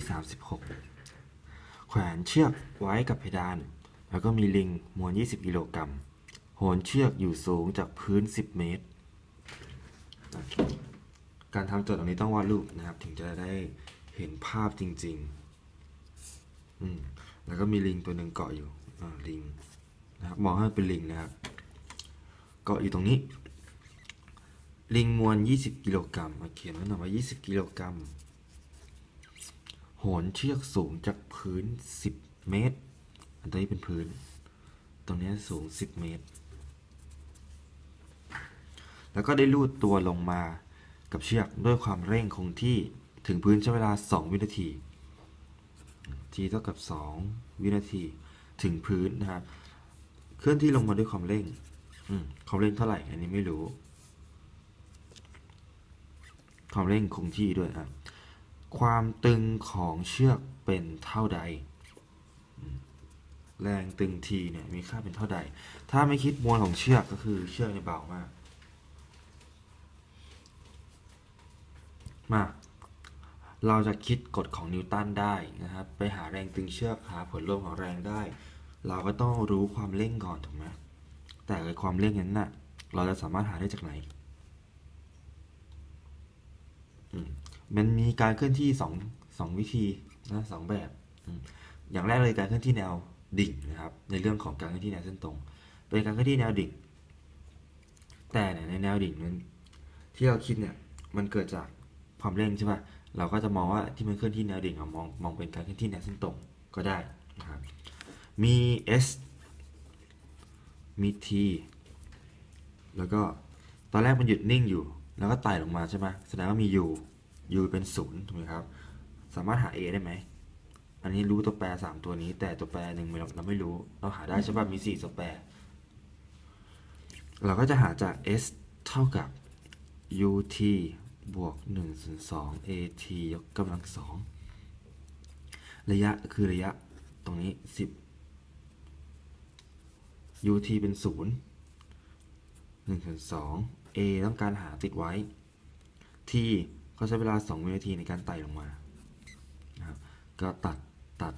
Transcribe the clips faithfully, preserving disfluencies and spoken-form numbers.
สามสิบหกแขวนเชือกไว้กับเพดานแล้วก็มีลิงมวลยี่สิบกิโลกรัมโหนเชือกอยู่สูงจากพื้นสิบเมตรการทำโจทย์ตรงนี้ต้องวาดรูปนะครับถึงจะได้เห็นภาพจริงๆอืมแล้วก็มีลิงตัวหนึ่งเกาะอยู่อ่าลิงนะครับมองให้เป็นลิงนะครับเกาะอยู่ตรงนี้ลิงมวลยี่สิบกิโลกรัมมาเขียนไว้หน่อยว่ายี่สิบกิโลกรัมโหนเชือกสูงจากพื้นสิบเมตรอันนี้เป็นพื้นตรงนี้สูงสิบเมตรแล้วก็ได้ลูดตัวลงมากับเชือกด้วยความเร่งคงที่ถึงพื้นใช้เวลาสองวินาที t เท่ากับสองวินาทีถึงพื้นนะครับเคลื่อนที่ลงมาด้วยความเร่งความเร่งเท่าไหร่อันนี้ไม่รู้ความเร่งคงที่ด้วยครับความตึงของเชือกเป็นเท่าใดแรงตึง T เนี่ยมีค่าเป็นเท่าใดถ้าไม่คิดมวลของเชือกก็คือเชือกเนี่ยเบามากมาเราจะคิดกฎของนิวตันได้นะครับไปหาแรงตึงเชือกหาผลรวมของแรงได้เราก็ต้องรู้ความเร่งก่อนถูกไหมแต่ความเร่งนั้นน่ะเราจะสามารถหาได้จากไหนมันมีการเคลื่อนที่สองสองวิธีนะสองแบบอย่างแรกเลยการเคลื่อนที่แนวดิ่งนะครับในเรื่องของการเคลื่อนที่แนวเส้นตรงเป็นการเคลื่อนที่แนวดิ่งแต่ในแนวดิ่งนั้นที่เราคิดเนี่ยมันเกิดจากความเร่งใช่ป่ะเราก็จะมองว่าที่มันเคลื่อนที่แนวดิ่งมองมองเป็นการเคลื่อนที่แนวเส้นตรงก็ได้นะครับมี s มี t แล้วก็ตอนแรกมันหยุดนิ่งอยู่แล้วก็ไต่ลงมาใช่ไหมแสดงว่ามี u u เป็นศูนย์ถูกไหมครับสามารถหา a ได้ไหมอันนี้รู้ตัวแปรสามตัวนี้แต่ตัวแปรหนึ่งเราไม่รู้เราหาได้ใช่ป่ะมีสี่ตัวแปรเราก็จะหาจาก s เท่ากับ ut บวกหนึ่งส่วนสอง at ยกกำลังสองระยะคือระยะตรงนี้สิบ ut เป็นศูนย์ หนึ่งส่วนสอง a ต้องการหาติดไว้ t ก็ใช้เวลาสองวินาทีในการไต่ลงมานะครับก็ตัดตัด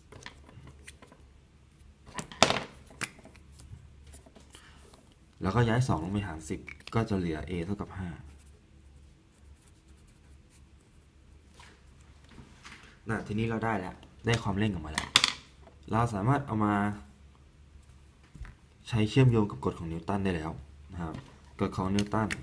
แล้วก็ย้ายสองลงไปหารสิบก็จะเหลือ a เท่ากับห้าน่ะทีนี้เราได้แล้วได้ความเร่งออกมาแล้วเราสามารถเอามาใช้เชื่อมโยงกับกฎของนิวตันได้แล้วนะครับกฎของนิวตัน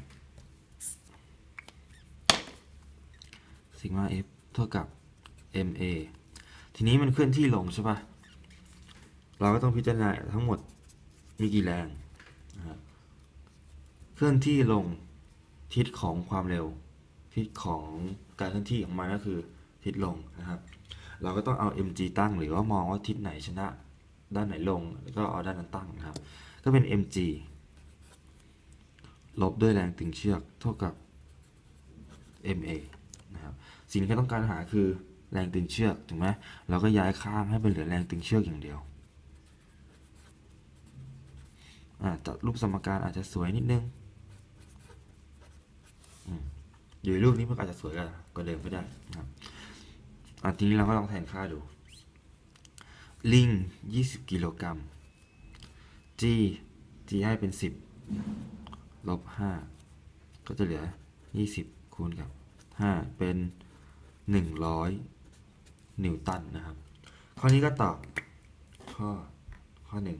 ซิกมา f เท่ากับ ma ทีนี้มันเคลื่อนที่ลงใช่ป่ะเราก็ต้องพิจารณาทั้งหมดมีกี่แรงนะครับเคลื่อนที่ลงทิศของความเร็วทิศของการเคลื่อนที่ของมันก็คือทิศลงนะครับเราก็ต้องเอา mg ตั้งหรือว่ามองว่าทิศไหนชนะด้านไหนลงแล้วก็เอาด้านนั้นตั้งนะครับก็เป็น mg ลบด้วยแรงตึงเชือกเท่ากับ ma นะครับสิ่งที่ต้องการหาคือแรงตึงเชือกถูกไหมเราก็ย้ายข้างให้เป็นเหลือแรงตึงเชือกอย่างเดียวจัดรูปสมการอาจจะสวยนิดนึงอยู่ในรูปนี้มันอาจจะสวยกว่าเดิมก็ได้นะครับทีนี้เราก็ลองแทนค่าดูลิงยี่สิบกิโลกรัม g g ให้เป็นสิบลบห้าก็จะเหลือยี่สิบคูณกับห้าเป็นหนึ่งร้อยนิวตันนะครับข้อนี้ก็ตอบข้อข้อหนึ่ง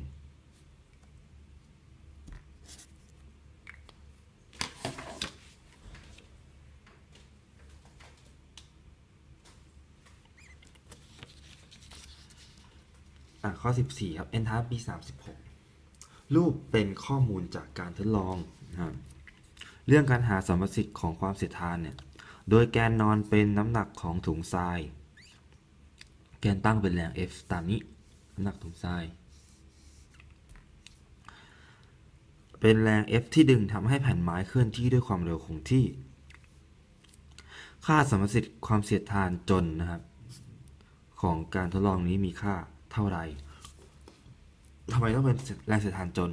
ข้อสิบสี่ครับ เอ็น ที เอ ปี สามสิบหกรูปเป็นข้อมูลจากการทดลองนะครับเรื่องการหาสัมประสิทธิ์ของความเสียดทานเนี่ยโดยแกนนอนเป็นน้ำหนักของถุงทรายแกนตั้งเป็นแรง F ตามนี้น้ำหนักถุงทรายเป็นแรง F ที่ดึงทำให้แผ่นไม้เคลื่อนที่ด้วยความเร็วคงที่ค่าสัมประสิทธิ์ความเสียดทานจนนะครับของการทดลองนี้มีค่าเท่าไรทำไมต้องเป็นแรงเสียดทานจน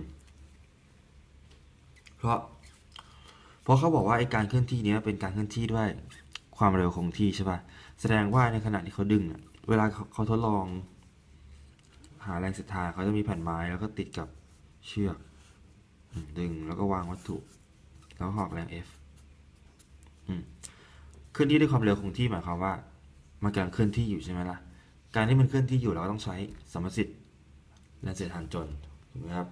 เพราะเพราะเขาบอกว่าไอ้การเคลื่อนที่นี้เป็นการเคลื่อนที่ด้วยความเร็วคงที่ใช่ป่ะแสดงว่าในขณะที่เขาดึงอะเวลาเขาเขาทดลองหาแรงเสียดทานเขาจะมีแผ่นไม้แล้วก็ติดกับเชือกดึงแล้วก็วางวัตถุแล้วหอกแรง F เคลื่อนที่ด้วยความเร็วคงที่หมายความว่ามันกำลังเคลื่อนที่อยู่ใช่ไหมล่ะการที่มันเคลื่อนที่อยู่เราก็ต้องใช้สมมติสิทธิ์แรงเสียดทานจนถูกไหมครับ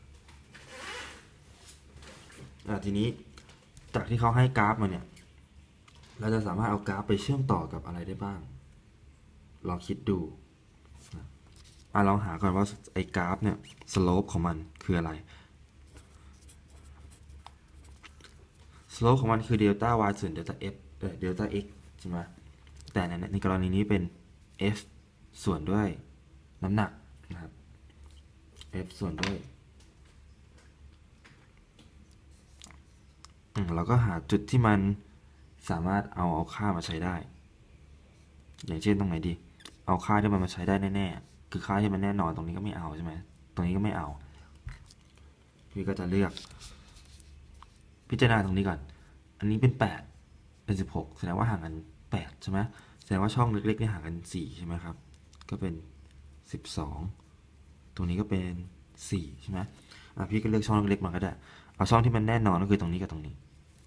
ทีนี้จากที่เขาให้กราฟมาเนี่ยเราจะสามารถเอากราฟไปเชื่อมต่อกับอะไรได้บ้างลองคิดดูอ่ะลองหาก่อนว่าไอ้กราฟเนี่ยสโลปของมันคืออะไรสโลปของมันคือเดลต้า y ส่วนเดลต้า f เออเดลต้า x ใช่ไหมแต่ในในกรณีนี้เป็น f ส่วนด้วยน้ำหนักนะครับ f ส่วนด้วยเราก็หาจุดที่มันสามารถเอาเอาค่ามาใช้ได้อย่างเช่นตรงไหนดีเอาค่าที่มันมาใช้ได้แน่ๆคือค่าที่มันแน่นอนตรงนี้ก็ไม่เอาใช่ไหมตรงนี้ก็ไม่เอาพี่ก็จะเลือกพิจารณาตรงนี้ก่อนอันนี้เป็นแปดเป็นสิบหกแสดงว่าห่างกันแปดใช่ไหมแสดงว่าช่องเล็กๆนี่ห่างกันสี่ใช่ไหมครับก็เป็นสิบสองตรงนี้ก็เป็นสี่ใช่ไหมอ่ะพี่ก็เลือกช่องเล็กๆมาก็ได้เอาช่องที่มันแน่นอนก็คือตรงนี้กับตรงนี้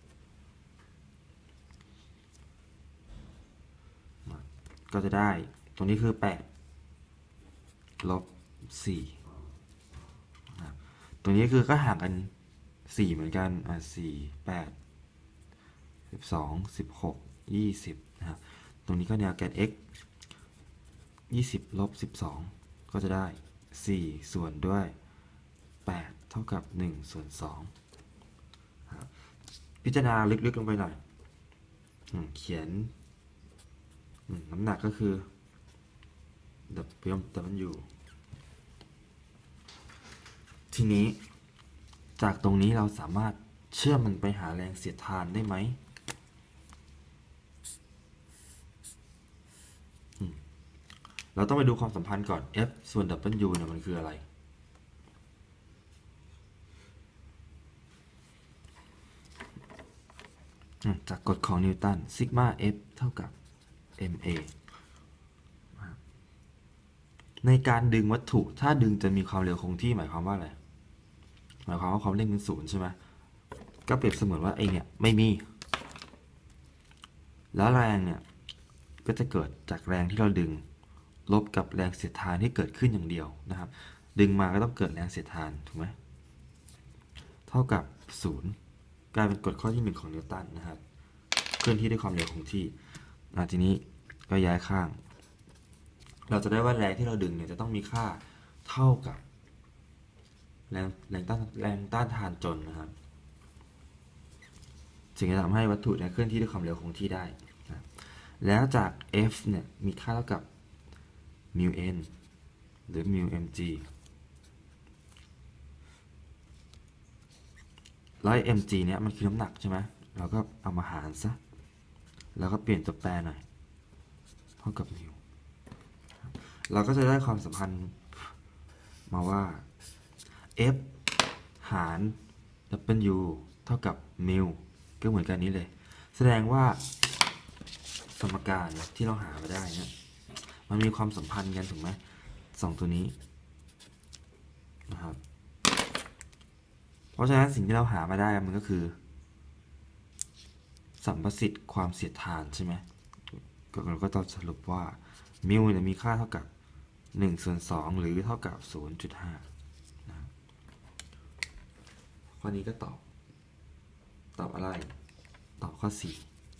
ก็จะได้ตรงนี้คือแปดลบสี่ตรงนี้คือก็ห่างกันสี่เหมือนกันอ่ะสี่แปดสิบสองสิบหกยี่สิบนะครับตรงนี้ก็แนวแกน x ยี่สิบลบสิบสองก็จะได้สี่ส่วนด้วยแปดเท่ากับหนึ่งส่วนสองพิจารณาลึกๆลงไปหน่อยเขียนน้ำหนักก็คือ W ทีนี้จากตรงนี้เราสามารถเชื่อมมันไปหาแรงเสียดทานได้ไหมเราต้องไปดูความสัมพันธ์ก่อน F ส่วน W เนี่ยมันคืออะไรจากกฎของนิวตันซิกมา F เท่ากับ ma ในการดึงวัตถุถ้าดึงจะมีความเร็วคงที่หมายความว่าอะไรหมายความว่าความเร่งเป็นศูนย์ใช่ไหมก็เปรียบเสมือนว่าไอเนี่ยไม่มีแล้วแรงเนี่ยก็จะเกิดจากแรงที่เราดึงลบกับแรงเสียดทานที่เกิดขึ้นอย่างเดียวนะครับดึงมาก็ต้องเกิดแรงเสียดทานถูกไหมเท่ากับศูนย์กลายเป็นกฎข้อที่หนึ่งของนิวตันนะครับเคลื่อนที่ด้วยความเร็วคงที่ทีนี้ก็ย้ายข้างเราจะได้ว่าแรงที่เราดึงเนี่ยจะต้องมีค่าเท่ากับแรงแรงต้านแรงต้านทานจนนะครับจึงจะทำให้วัตถุเนี่ยเคลื่อนที่ด้วยความเร็วคงที่ได้นะแล้วจาก F เนี่ยมีค่าเท่ากับ mu n หรือ mu mg แล้ว mg เนี่ยมันคือน้ำหนักใช่ไหมเราก็เอามาหารซะแล้วก็เปลี่ยนตัวแปรหน่อยเท่ากับ mu เราก็จะได้ความสัมพันธ์มาว่า F หาร W เท่ากับ mu ก็เหมือนกันนี้เลยแสดงว่าสมการที่เราหามาได้เนี่ยมันมีความสัมพันธ์กันถูกไหมสองตัวนี้นะครับเพราะฉะนั้นสิ่งที่เราหามาได้มันก็คือสัมประสิทธิ์ความเสียดทานใช่ไหมเราก็ต้องสรุปว่ามิวเนี่ยมีค่าเท่ากับหนึ่งส่วนสองหรือเท่ากับ ศูนย์จุดห้า นะข้อนี้ก็ตอบตอบอะไรตอบข้อสี่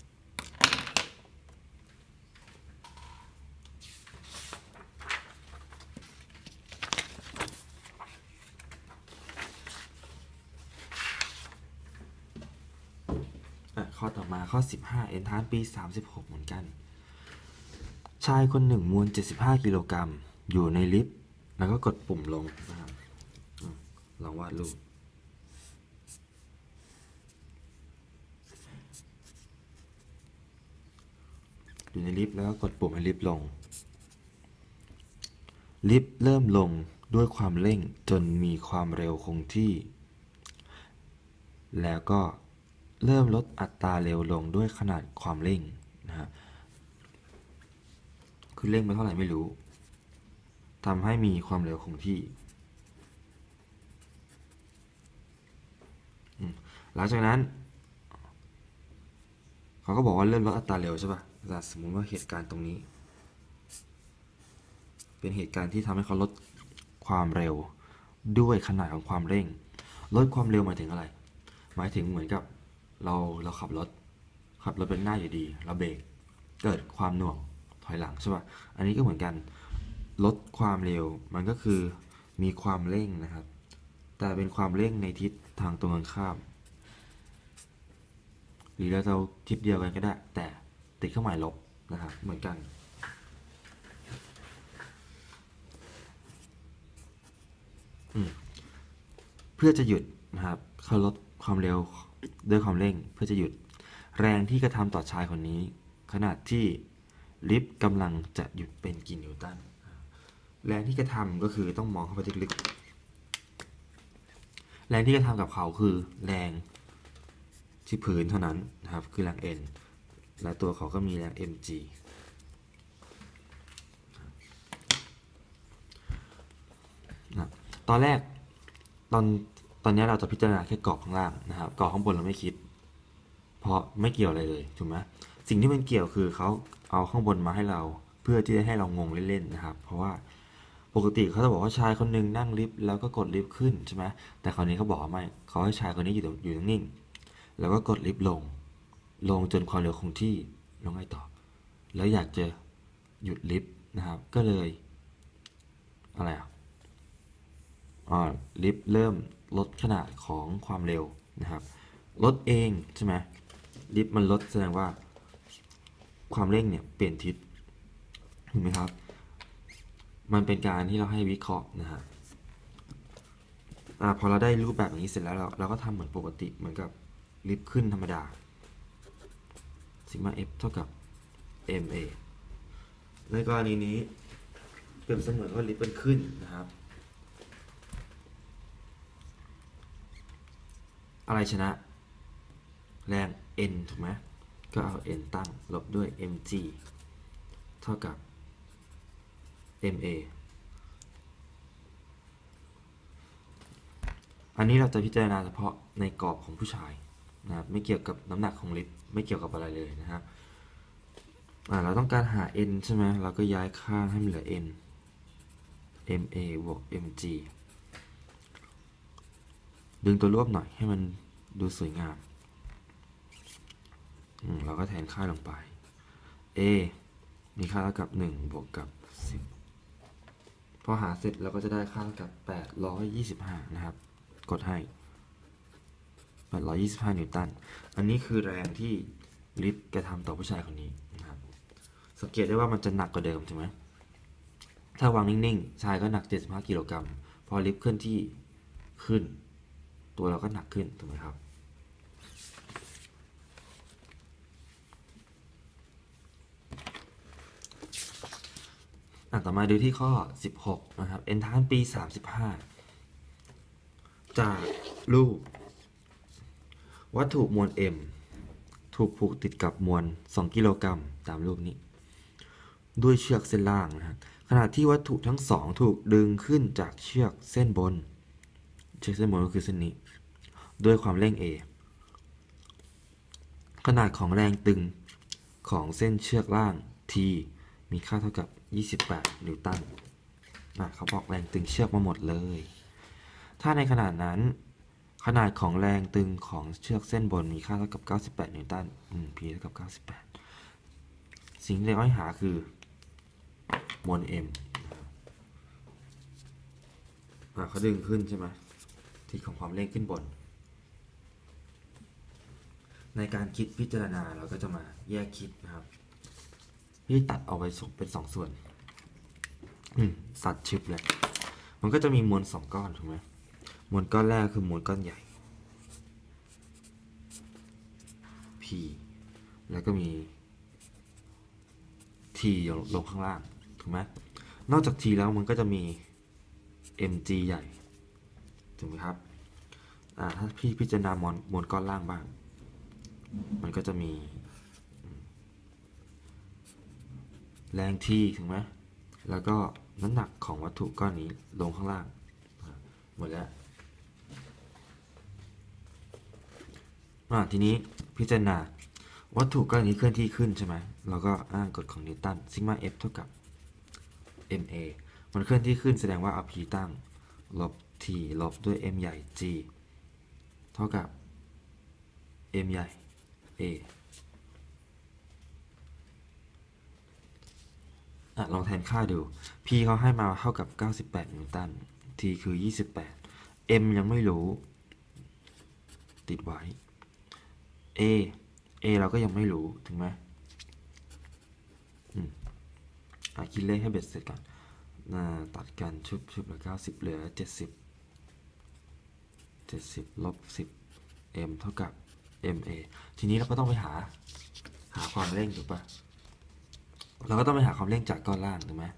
ข้อต่อมาข้อสิบห้าเอนทานปีสามสิบหกเหมือนกันชายคนหนึ่งมวลเจ็ดสิบห้ากิโลกรัมอยู่ในลิฟต์แล้วก็กดปุ่มลงนะครับลองวาดรูปอยู่ในลิฟต์แล้วก็กดปุ่มให้ลิฟต์ลงลิฟต์เริ่มลงด้วยความเร่งจนมีความเร็วคงที่แล้วก็เริ่มลดอัตราเร็วลงด้วยขนาดความเร่งนะฮะคือเร่งไปเท่าไหร่ไม่รู้ทำให้มีความเร็วคงที่หลังจากนั้นเขาก็บอกว่าเริ่มลดอัตราเร็วใช่ป่ะแต่สมมุติว่าเหตุการณ์ตรงนี้เป็นเหตุการณ์ที่ทำให้เขาลดความเร็วด้วยขนาดของความเร่งลดความเร็วหมายถึงอะไรหมายถึงเหมือนกับเราเราขับรถขับรถเป็นหน้าอยู่ดีเราเบรกเกิดความหน่วงถอยหลังใช่ป่ะอันนี้ก็เหมือนกันลดความเร็วมันก็คือมีความเร่งนะครับแต่เป็นความเร่งในทิศทางตรงกันข้ามหรือเราจะทิศเดียวกันก็ได้แต่ติดเครื่องหมายลบนะครับเหมือนกันเพื่อจะหยุดนะครับเขาลดความเร็วด้วยความเร่งเพื่อจะหยุดแรงที่กระทำต่อชายคนนี้ขณะที่ลิฟต์กำลังจะหยุดเป็นกี่นิวตันแรงที่กระทำก็คือต้องมองเข้าไปลึกๆแรงที่กระทำกับเขาคือแรงที่พื้นเท่านั้นนะครับคือแรง N และตัวเขาก็มีแรง mg นะตอนแรกตอนตอนนี้เราจะพิจารณาแค่เกาะข้างล่างนะครับเกาะข้างบนเราไม่คิดเพราะไม่เกี่ยวอะไรเลยถูกไหมสิ่งที่มันเกี่ยวคือเขาเอาข้างบนมาให้เราเพื่อที่จะให้เรางงเล่นๆนะครับเพราะว่าปกติเขาจะบอกว่าชายคนนึงนั่งลิฟต์แล้วก็กดลิฟต์ขึ้นใช่ไหมแต่คราวนี้เขาบอกว่าไม่เขาให้ชายคนนี้อยู่ตรงอยู่นิ่งๆแล้วก็กดลิฟต์ลงลงจนความเร็วคงที่ลงไงต่อแล้วอยากจะหยุดลิฟต์นะครับก็เลยอะไรอ่ะอ่าลิฟต์เริ่มลดขนาดของความเร็วนะครับลดเองใช่ไหมลิฟต์มันลดแสดงว่าความเร่งเนี่ยเปลี่ยนทิศเห็นไหมครับมันเป็นการที่เราให้วิเคราะห์นะฮะอ่าพอเราได้รูปแบบอย่างนี้เสร็จแล้วเราเราก็ทำเหมือนปกติเหมือนกับลิฟต์ขึ้นธรรมดาซิกมา f เท่ากับ ma ในกรณีนี้เปรียบเสมือนว่าลิฟต์มันขึ้นนะครับอะไรชนะแรง n ถูกไหมก็เอา n ตั้งลบด้วย mg เท่ากับ ma อันนี้เราจะพิจารณาเฉพาะในกรอบของผู้ชายนะครับไม่เกี่ยวกับน้ำหนักของลิฟต์ไม่เกี่ยวกับอะไรเลยนะครับอ่าเราต้องการหา n ใช่ไหมเราก็ย้ายข้างให้มันเหลือ n ma บวก mg ดึงตัวรวบหน่อยให้มันดูสวยงามเราก็แทนค่าลงไป a มีค่าเท่ากับหนึ่งบวกกับสิบพอหาเสร็จเราก็จะได้ค่าเท่ากับแปดร้อยยี่สิบห้านะครับกดให้แปดร้อยยี่สิบห้านิวตันอันนี้คือแรงที่ลิฟต์กระทำต่อผู้ชายคนนี้นะครับสังเกตได้ว่ามันจะหนักกว่าเดิมใช่ไหมถ้าวางนิ่งๆชายก็หนักเจ็ดสิบห้ากิโลกรัมพอลิฟต์เคลื่อนที่ขึ้นตัวเราก็หนักขึ้นถูกไหมครับต่อมาดูที่ข้อสิบหกนะครับเอนทานปีสามสิบห้าจากรูปวัตถุมวล m ถูกผูกติดกับมวลสองกิโลกรัมตามรูปนี้ด้วยเชือกเส้นล่างนะครับขณะที่วัตถุทั้งสองถูกดึงขึ้นจากเชือกเส้นบนเชือกเส้นบนก็คือเส้นนี้ด้วยความเร่ง a ขนาดของแรงตึงของเส้นเชือกล่าง t มีค่าเท่ากับยี่สิบแปดนิวตันนะเขาบอกแรงตึงเชือกมาหมดเลยถ้าในขนาดนั้นขนาดของแรงตึงของเชือกเส้นบนมีค่าเท่ากับเก้าสิบแปดนิวตันอืม p เท่ากับเก้าสิบแปดสิ่งที่เราให้หาคือมวล m อ่ะเขาดึงขึ้นใช่ไหมที่ของความเร่งขึ้นบนในการคิดพิจารณาเราก็จะมาแยกคิดนะครับที่ตัดเอาไปเป็นสองส่วนตัดชิปเลยมันก็จะมีมวลสองก้อนถูกไหมมวลก้อนแรกคือมวลก้อนใหญ่ p แล้วก็มี t ลงข้างล่างถูกไหมนอกจาก t แล้วมันก็จะมี mg ใหญ่ถูกไหมครับอ่าถ้าพี่พิจารณามวลมวลก้อนล่างบ้างมันก็จะมีแรง t ถูกไหมแล้วก็น้ำหนักของวัตถุก้อนนี้ลงข้างล่างหมดแล้วทีนี้พิจารณาวัตถุก้อนนี้เคลื่อนที่ขึ้นใช่ไหมเราก็อ้างกฎของนิวตันซิกมา f เท่ากับ ma มันเคลื่อนที่ขึ้นแสดงว่าเอา p ตั้งลบ t ลบด้วย m ใหญ่ g เท่ากับ m ใหญ่ a อ่ะลองแทนค่าดู p เขาให้มาเท่ากับเก้าสิบแปดนิวตัน t คือยี่สิบแปด m ยังไม่รู้ติดไว้ a a เราก็ยังไม่รู้ถึงไหมอืมอ่ะคิดเลขให้เบ็ดเสร็จกันตัดกันชุบชุบเหลือเก้าสิบเหลือเจ็ดสิบเจ็ดสิบลบสิบ m เท่ากับ ma ทีนี้เราก็ต้องไปหาหาความเร่งถูกปะเราก็ต้องไปหาความเร่งจากก้อนล่างถูกไหม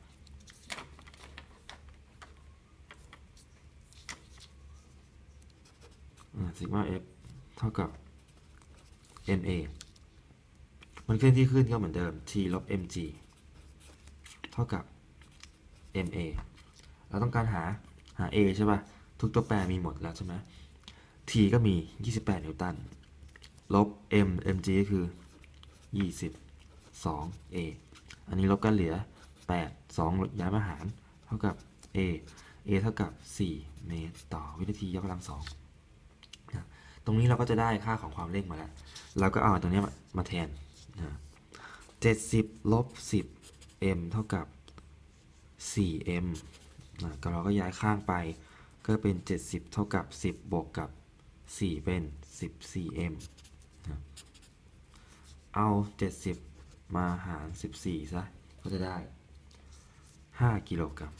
ซิกมา f เท่ากับ ma มันเคลื่อนที่ขึ้นก็เหมือนเดิม t ลบ mg เท่ากับ ma เราต้องการหาหา a ใช่ป่ะทุกตัวแปรมีหมดแล้วใช่ไหม t ก็มียี่สิบแปดนิวตันลบ m mg ก็คือยี่สิบสอง a อันนี้ลบกันเหลือแปด สองย้ายมาหารเท่ากับ a a เท่ากับสี่เมตรต่อวินาทียกกำลังสองตรงนี้เราก็จะได้ค่าของความเร่งมาแล้วเราก็เอาตรงนี้มามาแทนเจ็ดสิบลบสิบ m เท่ากับสี่ m นะก็เราก็ย้ายข้างไปก็เป็นเจ็ดสิบเท่ากับสิบบวกกับสี่เป็นสิบสี่ m นะเอาเจ็ดสิบมาหารสิบสี่ซะก็จะได้ห้ากิโลกรัม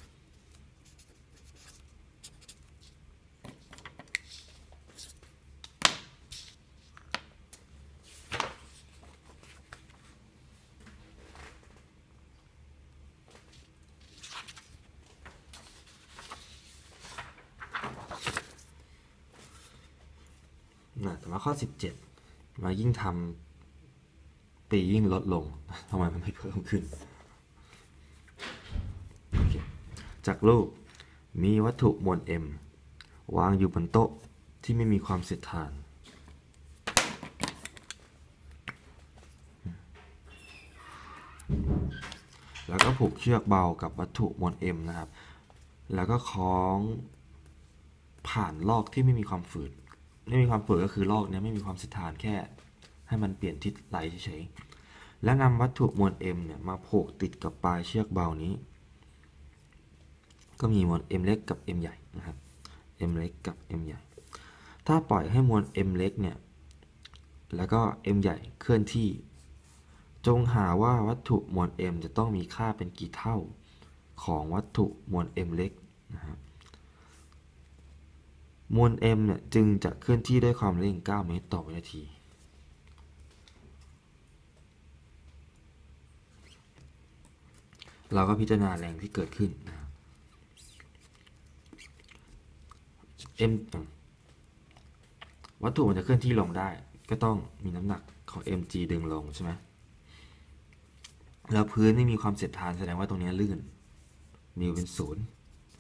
นะแต่ว่าข้อสิบเจ็ดมายิ่งทำปียิ่งลดลงทำไมมันไม่เพิ่มขึ้นจากรูปมีวัตถุมวล m วางอยู่บนโต๊ะที่ไม่มีความเสียดทานแล้วก็ผูกเชือกเบากับวัตถุมวล m นะครับแล้วก็คล้องผ่านลอกที่ไม่มีความฝืดไม่มีความฝืดก็คือลอกนี้ไม่มีความเสียดทานแค่ให้มันเปลี่ยนทิศไหลเฉยๆและนำวัตถุมวล m เนี่ยมาผูกติดกับปลายเชือกเบานี้ก็มีมวล m เล็กกับ m ใหญ่นะครับ m เล็กกับ m ใหญ่ถ้าปล่อยให้มวล m เล็กเนี่ยแล้วก็ m ใหญ่เคลื่อนที่จงหาว่าวัตถุมวล m จะต้องมีค่าเป็นกี่เท่าของวัตถุมวล m เล็กนะครับมวล m เนี่ยจึงจะเคลื่อนที่ด้วยความเร่งเก้าเมตรต่อวินาทีเราก็พิจารณาแรงที่เกิดขึ้นนะ m วัตถุมันจะเคลื่อนที่ลงได้ก็ต้องมีน้ำหนักของ mg ดึงลงใช่ไหมแล้วพื้นไม่มีความเสียดทานแสดงว่าตรงนี้ลื่นมิวเป็นศูนย์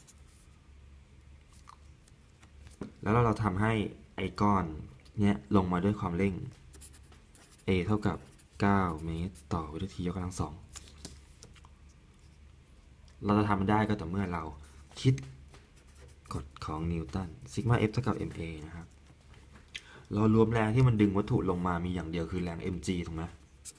แล้วเราทำให้ไอก้อนเนี้ยลงมาด้วยความเร่ง a เท่ากับเก้าเมตรต่อวินาทียกกำลังสองเราจะทำได้ก็ต่อเมื่อเราคิดกฎของนิวตันซิกมา f เท่ากับ ma นะครับเรารวมแรงที่มันดึงวัตถุลงมามีอย่างเดียวคือแรง mg ถูกไหม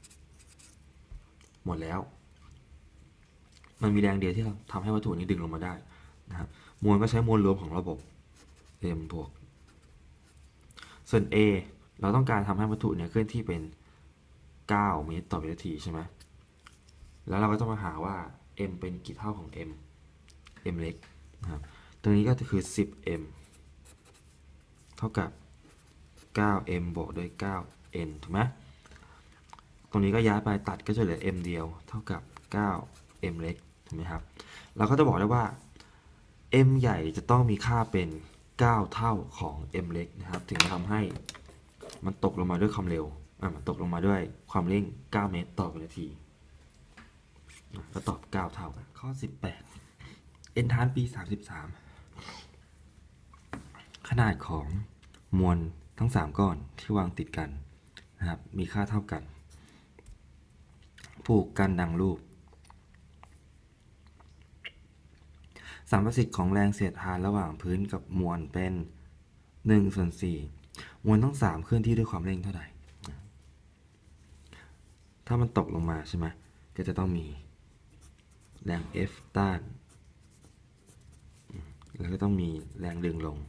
หมดแล้วมันมีแรงเดียวที่ทำให้วัตถุนี้ดึงลงมาได้นะครับมวลก็ใช้มวลรวมของระบบ m บวกส่วน a เราต้องการทำให้วัตถุเนี่ยเคลื่อนที่เป็นเก้าเมตรต่อวินาทีใช่ไหมแล้วเราก็ต้องมาหาว่า m เป็นกี่เท่าของ m m เล็กนะครับตรงนี้ก็คือ สิบ m เท่ากับเก้า m บวกด้วย เก้า n ถูกไหมตรงนี้ก็ย้ายไปตัดก็จะเหลือ m เดียวเท่ากับ เก้า m เล็กถูกไหมครับเราก็จะบอกได้ว่า m ใหญ่จะต้องมีค่าเป็นเก้าเท่าของ m เล็กนะครับถึงจะทำให้มันตกลงมาด้วยความเร็วอ่ะมันตกลงมาด้วยความเร่งเก้าเมตรต่อวินาทีก็ตอบเก้าเท่ากันข้อสิบแปดเอนทานปีสามสิบสามขนาดของมวลทั้งสามก้อนที่วางติดกันนะครับมีค่าเท่ากันผูกกันดังรูปสามประสิทธิ์ของแรงเสียดทานระหว่างพื้นกับมวลเป็นหนึ่งส่วนสี่มวลทั้งสามเคลื่อนที่ด้วยความเร่งเท่าไหร่ถ้ามันตกลงมาใช่ไหมก็จะต้องมีแรง F ต้านแล้วก็ต้องมีแรงดึงลง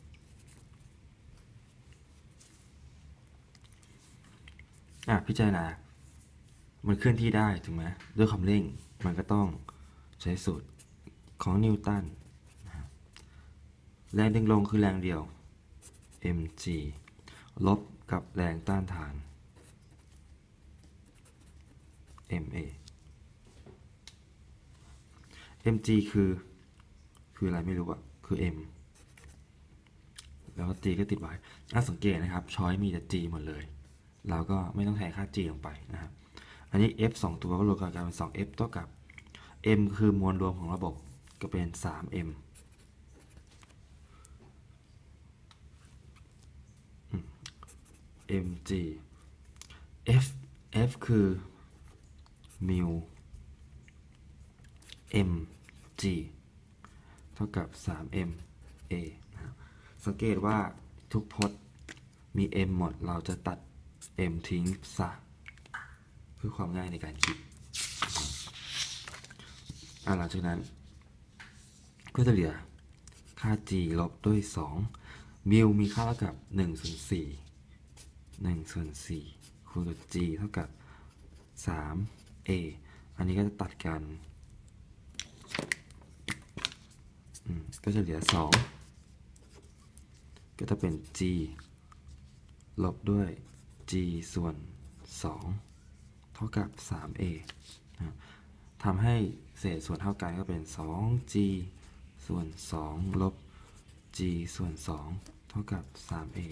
อ่ะพิจารณามันเคลื่อนที่ได้ถูกไหมด้วยความเร่งมันก็ต้องใช้สูตรของนิวตันแรงดึงลงคือแรงเดียว mg ลบกับแรงต้านทาน ma mg คือคืออะไรไม่รู้อะคือ m แล้วก็ g ก็ติดไว้น่าสังเกตนะครับช้อยมีแต่ g หมดเลยเราก็ไม่ต้องแทนค่า g ลงไปนะครับอันนี้ f สองตัวก็รวมกันกลายเป็น สอง f เท่ากับ m คือมวลรวมของระบบก็เป็น สาม m mg f f คือมิว mg เท่ากับ สาม m a นะครับสังเกตว่าทุกพจน์มี m หมดเราจะตัด m ทิ้งซะเพื่อความง่ายในการคิดอ่ะหลังจากนั้นก็จะเหลือค่า g ลบด้วยสองมิวมีค่าเท่ากับหนึ่งส่วนสี่หนึ่งส่วนสี่คูณกับ g เท่ากับ สาม a อันนี้ก็จะตัดกันก็จะเหลือสองก็จะเป็น g ลบด้วย g ส่วนสองเท่ากับ สาม a ทำให้เศษส่วนเท่ากันก็เป็น สอง g ส่วนสองลบ g ส่วนสองเท่ากับ สาม a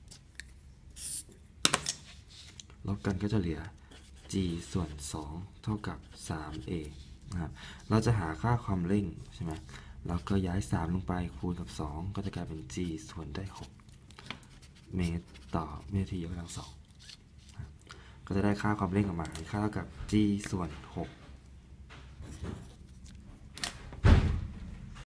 ลบกันก็จะเหลือ g ส่วนสองเท่ากับ สาม a นะครับเราจะหาค่าความเร่งใช่ไหมเราก็ย้ายสามลงไปคูณกับสองก็จะกลายเป็น g ส่วนได้หกเมตรต่อวินาทียกกำลังสองก็จะได้ค่าความเร่งออกมาค่าเท่ากับ g ส่วนหก